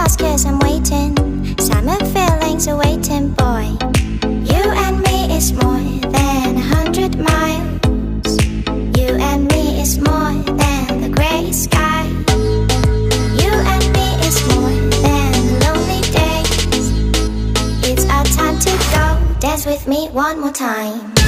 fast cause I'm waiting. Summer feelings are waiting, boy. You and me is more than 100 miles. You and me is more than the grey sky. You and me is more than lonely days. It's our time to go. Dance with me one more time.